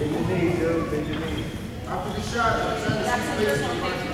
Bend your knee, dude. Bend your knee. After the shot, I'm trying to see space.